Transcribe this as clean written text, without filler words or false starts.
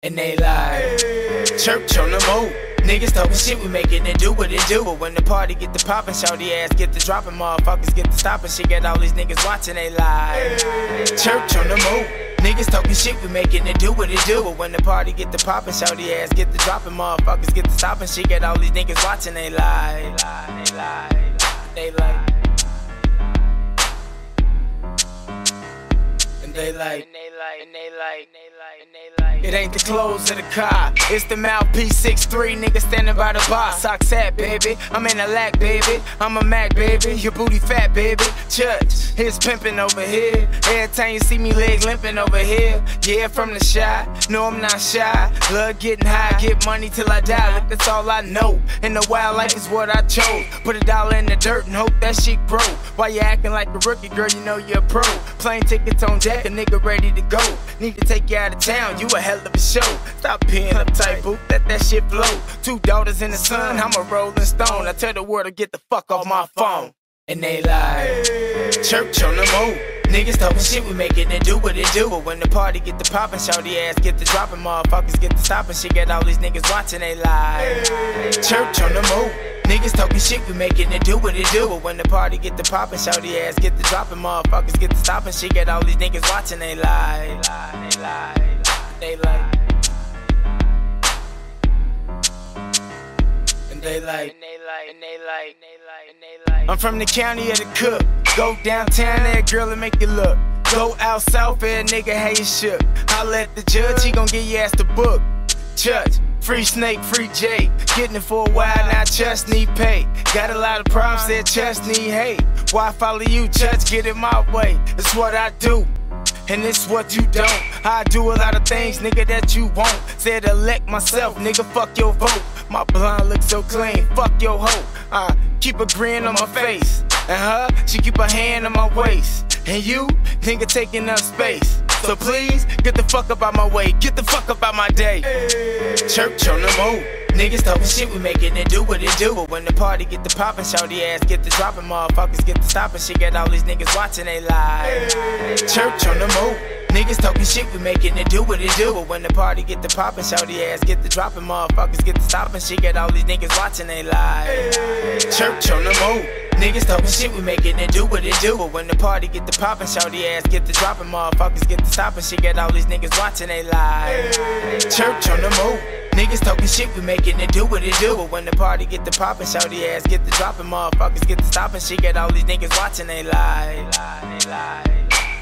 and they lie. Church on the move. Niggas talking shit, we making it do what it do. But when the party get the poppin', shawty ass get the dropping, motherfuckers get the stopping. She got all these niggas watching, they lie. Church on the move. Niggas talking shit, we making it do what it do. But when the party get the poppin', shawty ass get the dropping, motherfuckers get the stopping. She got all these niggas watching, they lie. They lie. They lie. They like, it ain't the clothes of the car, it's the mouthpiece 6'3", nigga standing by the bar. Socks hat, baby, I'm in a lack, baby, I'm a Mac, baby, your booty fat, baby. Church, here's pimpin' over here. Every time you see me, leg limping over here. Yeah, from the shy, no I'm not shy. Love getting high, get money till I die. Look, that's all I know, and the wild life is what I chose. Put a dollar in the dirt and hope that shit grow. Why you acting like a rookie, girl, you know you're a pro. Plane tickets on deck, a nigga ready to go. Need to take you out of town, you a hell of a show. Stop being uptight, boo, let that shit flow. 2 daughters in the sun, I'm a rolling stone. I tell the world to get the fuck off my phone, and they lie. Church on the move. Niggas talking shit, we making it do what it do. But when the party get the poppin', shawty ass get the dropping, motherfuckers get the stopping. She got all these niggas watching, they lie. Church on the move. Niggas talking shit, we making it do what it do. But when the party get the poppin', shawty ass get the dropping, motherfuckers get the stopping. She got all these niggas watching, they lie. They lie. They lie. And they like. I'm from the county of the Cook. Go downtown there, girl, and make it look. Go out south, there, nigga, how you shook. Holla at the judge, he gon' get your ass the book. Church, free Snake, free J. Getting it for a while, now Church need pay. Got a lot of problems, said Church need hate. Why follow you, Church, get it my way. It's what I do, and it's what you don't. I do a lot of things, nigga, that you won't. Said elect myself, nigga, fuck your vote. My blonde looks so clean, fuck your hoe. I keep a grin on my face, and her, she keep her hand on my waist. And you, nigga, taking up space. So please, get the fuck up out my way, get the fuck up out my day. Church on the move. Niggas talking shit, we making it do what it do. But when the party get the poppin', shawty ass get the dropping, motherfuckers get the stopping. She got all these niggas watching, they lie. Church on the move. Niggas talking shit, we making it do what it do. But when the party get the poppin', shawty ass get the dropping, motherfuckers get the stopping. She got all these niggas watching, they lie. Church on the move. Niggas talking shit, we making it do what it do. But when the party get the poppin', shawty ass get the dropping, motherfuckers get the stopping. She got all these niggas watching, they lie. Church on the move. Niggas talking shit, we making it do what it do. But when the party get the poppin', shawty ass get the dropping, motherfuckers get the stopping. She got all these niggas watching, they lie.